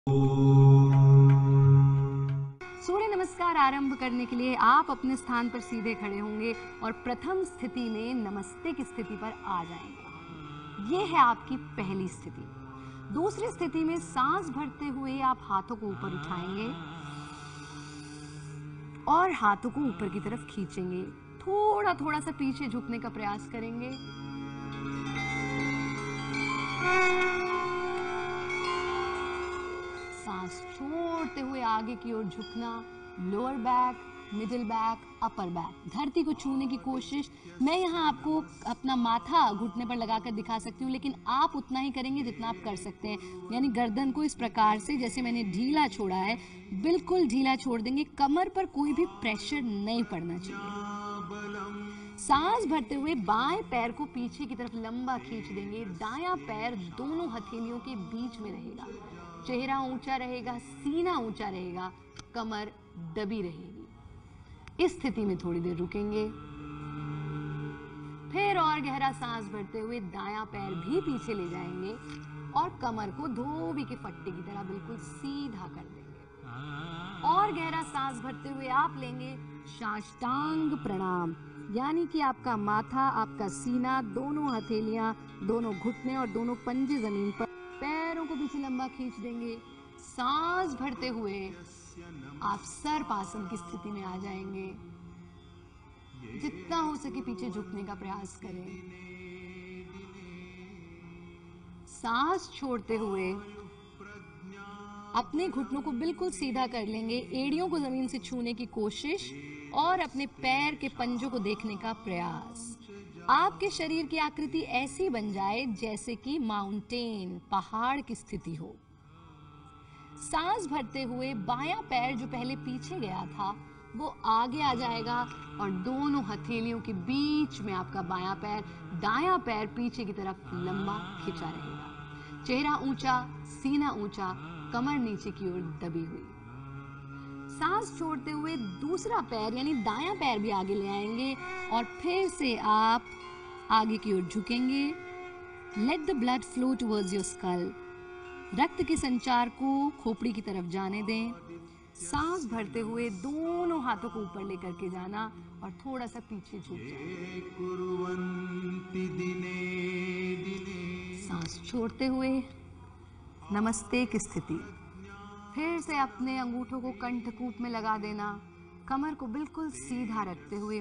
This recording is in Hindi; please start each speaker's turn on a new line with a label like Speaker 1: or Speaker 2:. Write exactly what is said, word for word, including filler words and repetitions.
Speaker 1: सूर्य नमस्कार आरंभ करने के लिए आप अपने स्थान पर सीधे खड़े होंगे और प्रथम स्थिति में नमस्ते की स्थिति पर आ जाएंगे। ये है आपकी पहली स्थिति। दूसरी स्थिति में सांस भरते हुए आप हाथों को ऊपर उठाएंगे और हाथों को ऊपर की तरफ खींचेंगे। थोड़ा थोड़ा सा पीछे झुकने का प्रयास करेंगे। सांस छोड़ते हुए आगे की ओर झुकना, lower back, middle back, upper back, धरती को छूने की कोशिश। मैं यहाँ आपको अपना माथा घुटने पर लगाकर दिखा सकती हूँ, लेकिन आप उतना ही करेंगे जितना आप कर सकते हैं। यानी गर्दन को इस प्रकार से, जैसे मैंने ढीला छोड़ा है, बिल्कुल ढीला छोड़ देंगे। कमर पर कोई भी प्रेशर नहीं पड़ना चाहिए। सांस भरते हुए बाएं पैर को पीछे की तरफ लंबा खींच देंगे। दायां पैर दोनों हथेलियों के बीच में रहेगा। चेहरा ऊंचा रहेगा, सीना ऊंचा रहेगा, कमर दबी रहेगी। इस स्थिति में थोड़ी देर रुकेंगे। फिर और गहरा सांस भरते हुए दायां पैर भी पीछे ले जाएंगे और कमर को धोबी के फट्टे की तरह बिल्कुल सीधा कर देंगे। और गहरा सांस भरते हुए आप लेंगे साष्टांग प्रणाम, यानी कि आपका माथा, आपका सीना, दोनों हथेलियां, दोनों घुटने और दोनों पंजे जमीन पर, पैरों को पीछे लंबा खींच देंगे। सांस भरते हुए आप सर्पासन की स्थिति में आ जाएंगे। जितना हो सके पीछे झुकने का प्रयास करें। सांस छोड़ते हुए अपने घुटनों को बिल्कुल सीधा कर लेंगे। एड़ियों को जमीन से छूने की कोशिश और अपने पैर के पंजों को देखने का प्रयास। आपके शरीर की आकृति ऐसी बन जाए जैसे कि माउंटेन, पहाड़ की स्थिति हो। सांस भरते हुए बायां पैर जो पहले पीछे गया था वो आगे आ जाएगा और दोनों हथेलियों के बीच में आपका बायां पैर, दायां पैर पीछे की तरफ लंबा खिंचा रहेगा। चेहरा ऊंचा, सीना ऊंचा, कमर नीचे की ओर दबी हुई। सांस छोड़ते हुए दूसरा पैर यानी दायां पैर भी आगे ले आएंगे और फिर से आप आगे की ओर झुकेंगे। Let the blood flow towards your skull. रक्त के संचार को खोपड़ी की तरफ जाने दें। सांस भरते हुए दोनों हाथों को ऊपर लेकर के जाना और थोड़ा सा पीछे झुक जाना। सांस छोड़ते हुए नमस्ते की स्थिति। फिर से अपने अंगूठों को कंठकूप में लगा देना। कमर को बिल्कुल सीधा रखते हुए